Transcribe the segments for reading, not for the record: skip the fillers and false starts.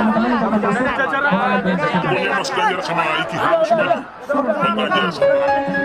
Pokoknya Mas Ganjar sama Iki harus maju. Bang Ganjar sama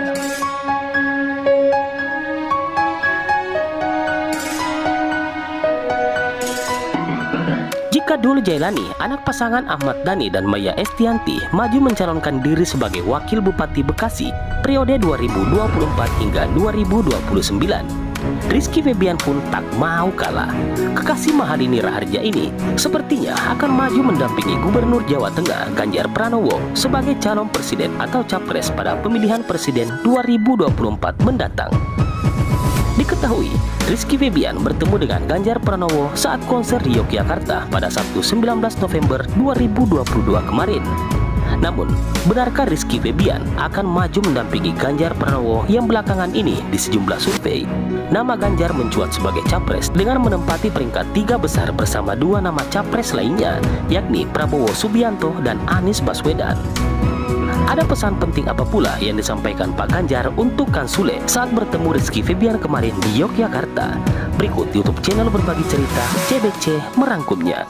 Jika Doel Jailani, anak pasangan Ahmad Dhani dan Maya Estianty, maju mencalonkan diri sebagai Wakil Bupati Bekasi periode 2024 hingga 2029, Rizky Febian pun tak mau kalah. Kekasih Mahalini Raharja ini sepertinya akan maju mendampingi Gubernur Jawa Tengah Ganjar Pranowo sebagai calon presiden atau capres pada pemilihan presiden 2024 mendatang. Diketahui, Rizky Febian bertemu dengan Ganjar Pranowo saat konser di Yogyakarta pada Sabtu 19 November 2022 kemarin. Namun, benarkah Rizky Febian akan maju mendampingi Ganjar Pranowo yang belakangan ini di sejumlah survei? Nama Ganjar mencuat sebagai capres dengan menempati peringkat 3 besar bersama 2 nama capres lainnya, yakni Prabowo Subianto dan Anies Baswedan. Ada pesan penting apa pula yang disampaikan Pak Ganjar untuk Kang Sule saat bertemu Rizky Febian kemarin di Yogyakarta? Berikut YouTube channel Berbagi Cerita CBC merangkumnya.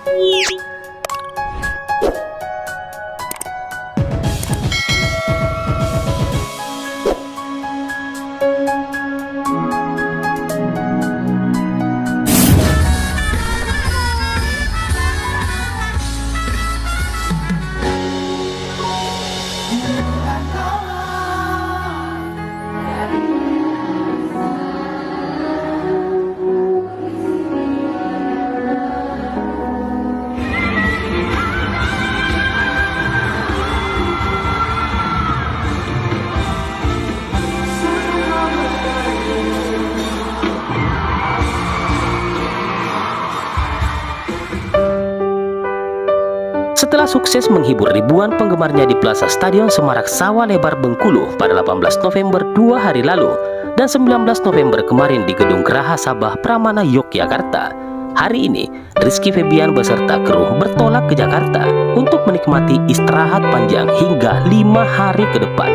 Setelah sukses menghibur ribuan penggemarnya di Plaza Stadion Semarak Sawah Lebar Bengkulu pada 18 November 2 hari lalu dan 19 November kemarin di Gedung Geraha Sabah Pramana Yogyakarta, hari ini Rizky Febian beserta kru bertolak ke Jakarta untuk menikmati istirahat panjang hingga 5 hari ke depan.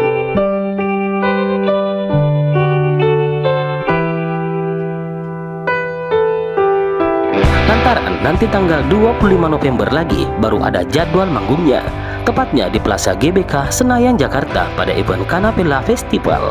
Lantaran nanti tanggal 25 November lagi baru ada jadwal manggungnya, tepatnya di Plaza GBK Senayan Jakarta pada event Kanapela Festival.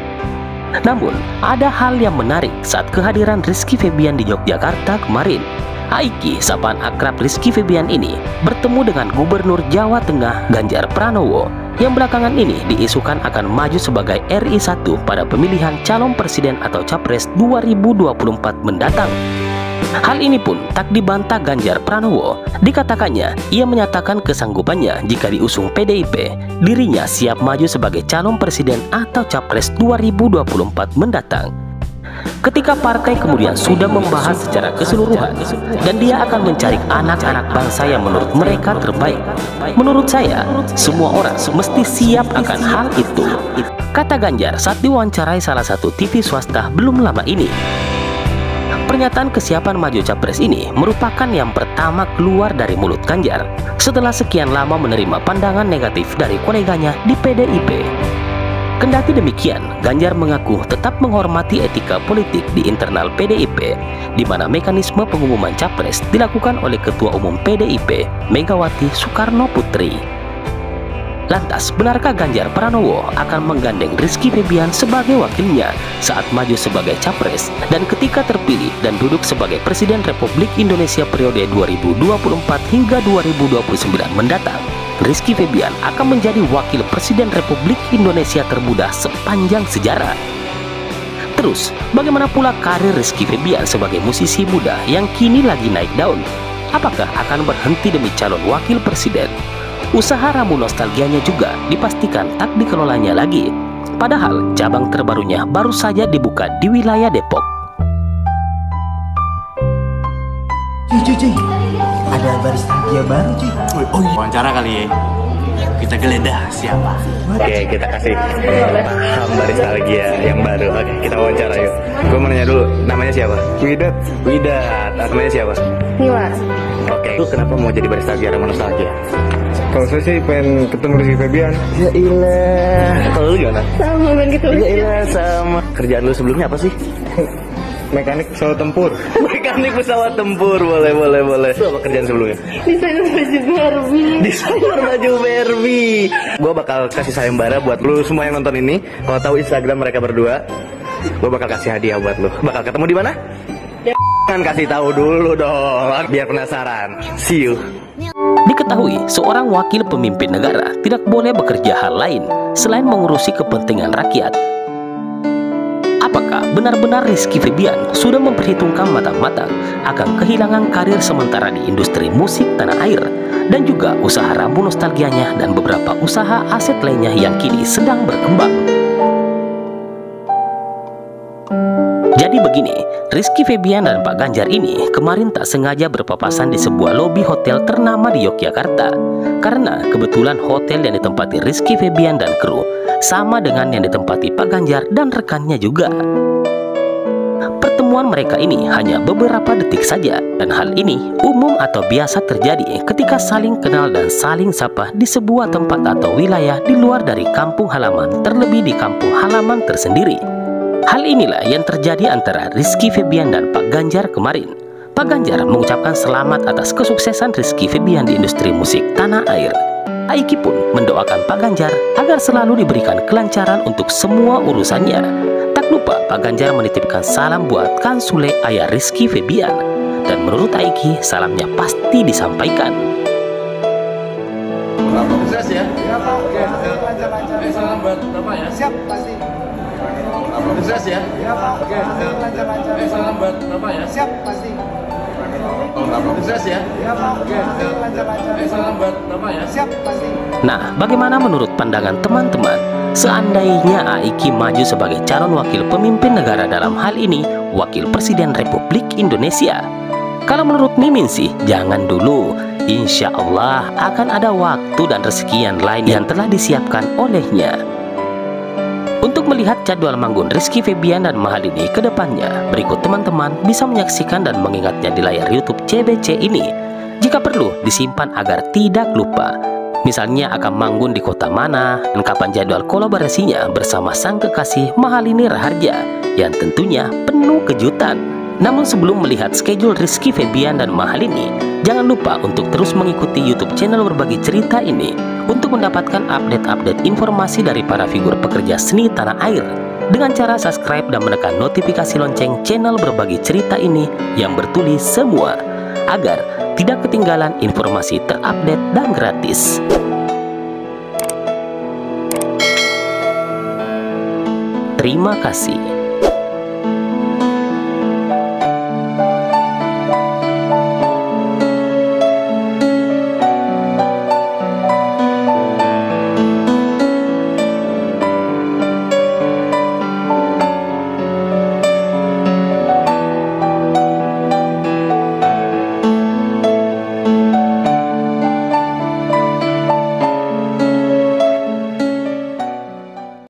Namun, ada hal yang menarik saat kehadiran Rizky Febian di Yogyakarta kemarin. Aiki, sapaan akrab Rizky Febian ini, bertemu dengan Gubernur Jawa Tengah Ganjar Pranowo yang belakangan ini diisukan akan maju sebagai RI1 pada pemilihan calon presiden atau capres 2024 mendatang. Hal ini pun tak dibantah Ganjar Pranowo. Dikatakannya, ia menyatakan kesanggupannya jika diusung PDIP, dirinya siap maju sebagai calon presiden atau capres 2024 mendatang. Ketika partai kemudian sudah membahas secara keseluruhan dan dia akan mencari anak-anak bangsa yang menurut mereka terbaik, menurut saya, semua orang mesti siap akan hal itu, kata Ganjar saat diwawancarai salah satu TV swasta belum lama ini. Pernyataan kesiapan maju capres ini merupakan yang pertama keluar dari mulut Ganjar setelah sekian lama menerima pandangan negatif dari koleganya di PDIP. Kendati demikian, Ganjar mengaku tetap menghormati etika politik di internal PDIP, di mana mekanisme pengumuman capres dilakukan oleh Ketua Umum PDIP, Megawati Soekarno Putri. Lantas, benarkah Ganjar Pranowo akan menggandeng Rizky Febian sebagai wakilnya saat maju sebagai capres? Dan ketika terpilih dan duduk sebagai Presiden Republik Indonesia periode 2024 hingga 2029 mendatang, Rizky Febian akan menjadi Wakil Presiden Republik Indonesia termuda sepanjang sejarah. Terus, bagaimana pula karir Rizky Febian sebagai musisi muda yang kini lagi naik daun? Apakah akan berhenti demi calon Wakil Presiden? Usaha ramu nostalgianya juga dipastikan tak dikelolanya lagi. Padahal cabang terbarunya baru saja dibuka di wilayah Depok. Cuy, ada barista dia baru cuy. Oh iya. Wawancara kali ya. Kita geledah siapa. Oke, kita kasih paham baristalgia yang baru. Oke, kita wawancara yuk. Gue mau nanya dulu, namanya siapa? Widat. Widat. Namanya siapa? Nila. Oke, lu kenapa mau jadi baristalgia ramu nostalgia? Kalau saya sih pengen ketemu Rizky Febian. Ya ilah. Kalau lu gimana? Sama pengen gitu. Ya ilah, sama. Kerjaan lu sebelumnya apa sih? Mekanik pesawat tempur. Mekanik pesawat tempur, boleh. Lu apa kerjaan sebelumnya? Desainer baju Barbie. Desainer baju Barbie. Gue bakal kasih sayembara buat lu semua yang nonton ini. Kalau tahu Instagram mereka berdua, gue bakal kasih hadiah buat lu. Bakal ketemu di mana? Kan kasih tahu dulu dong, biar penasaran. See you. Diketahui seorang wakil pemimpin negara tidak boleh bekerja hal lain selain mengurusi kepentingan rakyat. Apakah benar-benar Rizky Febian sudah memperhitungkan matang-matang akan kehilangan karir sementara di industri musik tanah air dan juga usaha rambu nostalgianya dan beberapa usaha aset lainnya yang kini sedang berkembang? Jadi begini, Rizky Febian dan Pak Ganjar ini kemarin tak sengaja berpapasan di sebuah lobi hotel ternama di Yogyakarta. Karena kebetulan hotel yang ditempati Rizky Febian dan kru sama dengan yang ditempati Pak Ganjar dan rekannya juga. Pertemuan mereka ini hanya beberapa detik saja, dan hal ini umum atau biasa terjadi ketika saling kenal dan saling sapa di sebuah tempat atau wilayah di luar dari kampung halaman, terlebih di kampung halaman tersendiri. Hal inilah yang terjadi antara Rizky Febian dan Pak Ganjar kemarin. Pak Ganjar mengucapkan selamat atas kesuksesan Rizky Febian di industri musik tanah air. Aiki pun mendoakan Pak Ganjar agar selalu diberikan kelancaran untuk semua urusannya. Tak lupa Pak Ganjar menitipkan salam buat Kang Sule ayah Rizky Febian. Dan menurut Aiki, salamnya pasti disampaikan. Sukses ya. Iya Pak. Oke. Salam buat Bapak ya. Siap pasti. Sukses ya. Iya Pak. Oke. Lancar-lancar. Salam buat Bapak ya. Siap pasti. Sukses ya. Iya Pak. Oke. Lancar-lancar. Salam buat Bapak ya. Siap pasti. Nah, bagaimana menurut pandangan teman-teman? Seandainya Aiki maju sebagai calon wakil pemimpin negara, dalam hal ini Wakil Presiden Republik Indonesia. Kalau menurut Mimin sih, jangan dulu. Insya Allah akan ada waktu dan rezeki yang lain yang telah disiapkan olehnya. Untuk melihat jadwal manggung Rizky Febian dan Mahalini ke depannya, berikut teman-teman bisa menyaksikan dan mengingatnya di layar YouTube CBC ini. Jika perlu, disimpan agar tidak lupa. Misalnya akan manggung di kota mana dan kapan jadwal kolaborasinya bersama sang kekasih Mahalini Raharja yang tentunya penuh kejutan. Namun sebelum melihat schedule Rizky Febian dan Mahalini, jangan lupa untuk terus mengikuti YouTube channel Berbagi Cerita ini untuk mendapatkan update-update informasi dari para figur pekerja seni tanah air dengan cara subscribe dan menekan notifikasi lonceng channel Berbagi Cerita ini yang bertulis semua agar tidak ketinggalan informasi terupdate dan gratis. Terima kasih.